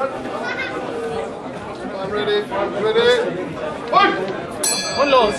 Und los.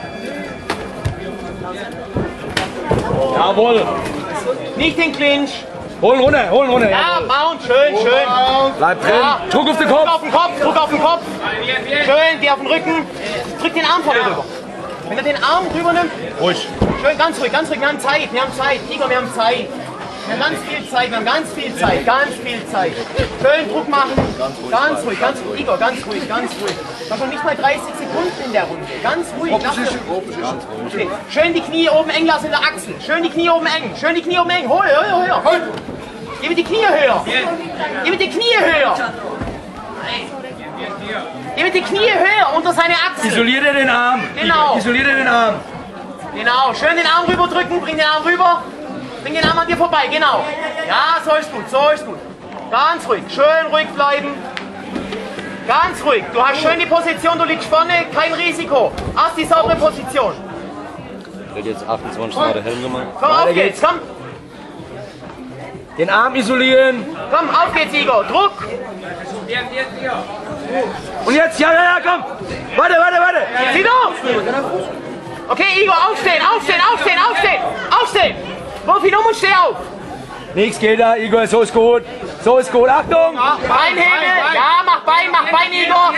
Jawohl. Nicht den Clinch. Holen runter. Ja, Mount, schön. Bleib drin. Ja. Druck auf den Druck Kopf. auf den Kopf, Druck auf den Kopf. Schön, geh auf den Rücken. Drück den Arm vor dir rüber. Wenn er den Arm rüber nimmt, Ruhig. schön, ganz ruhig. Wir haben Zeit. Igor, wir haben Zeit. Wir haben ganz viel Zeit. Schön Druck machen. Ganz ruhig. Igor, ganz ruhig. Das noch nicht mal 30 Sekunden in der Runde. Ganz ruhig. Okay. Schön die Knie oben eng lassen in der Achsel. Schön die Knie oben eng. Höher. Gib mir die Knie höher. Gib mir die Knie höher unter seine Achsel. Isoliere den Arm. Genau. Isoliere den Arm. Genau. Schön den Arm rüber drücken. Bring den Arm rüber. Bring den Arm an dir vorbei. Genau. Ja, so ist gut. Ganz ruhig. Schön ruhig bleiben. Ganz ruhig. Du hast schön die Position. Du liegst vorne. Kein Risiko. Hast die saubere Position. Wird jetzt 28 Grad Helm gemacht. Komm, auf geht's. Komm. Den Arm isolieren. Komm, auf geht's, Igor. Druck. Und jetzt, ja, komm. Warte. Zieh auf. Okay, Igor, aufstehen. Profi, um und steh auf. Nichts geht da, Igor, so ist gut. Achtung. Beinhebel. Ja, mach Bein, Igor.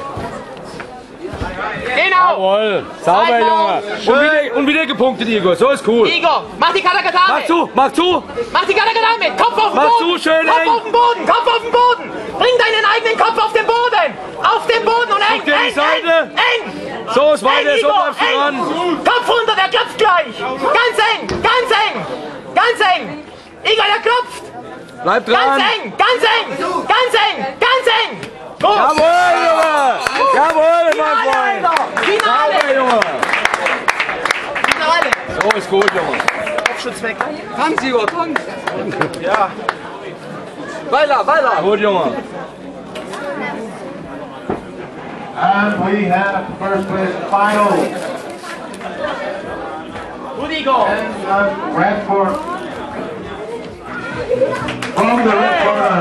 Genau. Jawohl, sauber, Junge. Und wieder gepunktet, Igor, so ist cool. Igor, mach die Katakatame. Mach zu. Mach die Katakatame. Kopf auf den Mach Boden. zu, schön Kopf eng. auf den Boden. Bring deinen eigenen Kopf auf den Boden. Und eng. Guck dir die Seite. Eng. So ist weiter, so Igor, bleibst du dran. Kopf runter, der klopft gleich. Ganz eng. Igor, der klopft. Bleib Ganz dran. eng. Gut. Jawohl, mein Freund. Finale. Sauber, Junge. Finale. So ist gut, Junge. Kopfschutz weg. Tanz, Igor, tanz! Ja. Weiter! Gut, Junge. And we have first place final. Gut, Igor. And Bradford from the red corner.